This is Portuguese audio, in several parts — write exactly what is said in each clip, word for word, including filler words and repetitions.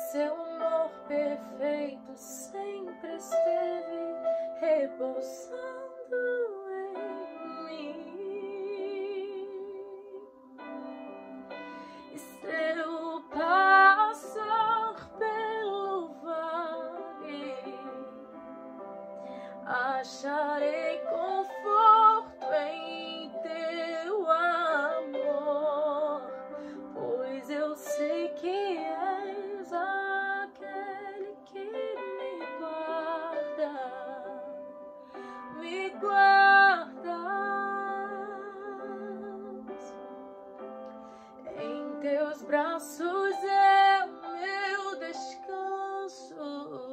Seu amor perfeito sempre esteve repousando em mim. E se eu passar pelo vale, acharei conforto em teu amor, pois eu sei que és aquele que me guarda, me guardas. Em teus braços é o meu descanso,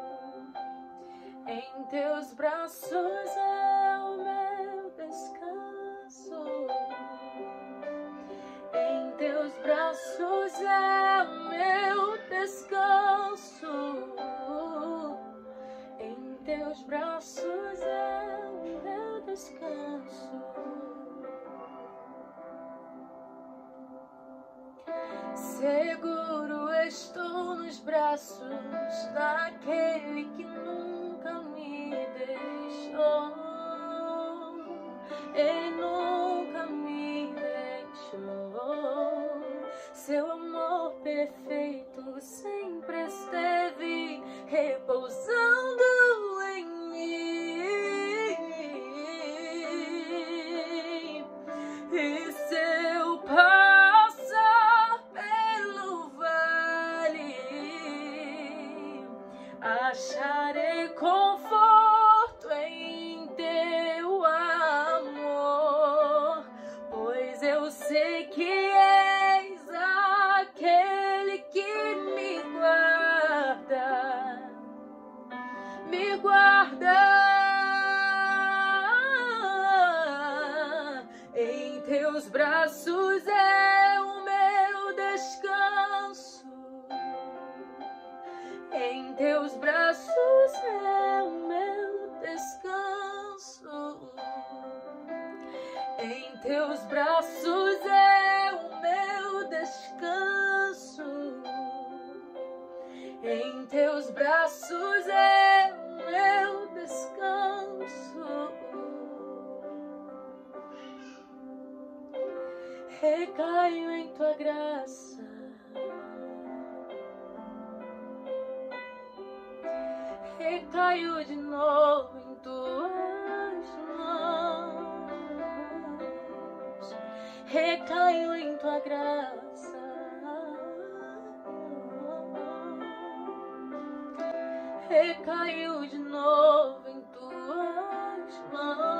em teus braços é o meu descanso, em teus braços é o meu descanso, em teus braços é o meu descanso. Seguro estou nos braços daquele que nunca me deixou, ele nunca me deixou. Seu amor perfeito sempre esteve repousando em mim. E seu passar pelo vale, acharei conforto em teu amor, pois eu sei que és aquele que me guarda, me guarda. Em teus braços é o meu descanso, em teus braços é o meu descanso, em teus braços é o meu descanso, em teus braços é o meu descanso. Recaio em tua graça, recaio de novo em tuas mãos, recaio em tua graça, recaio de novo em tuas mãos.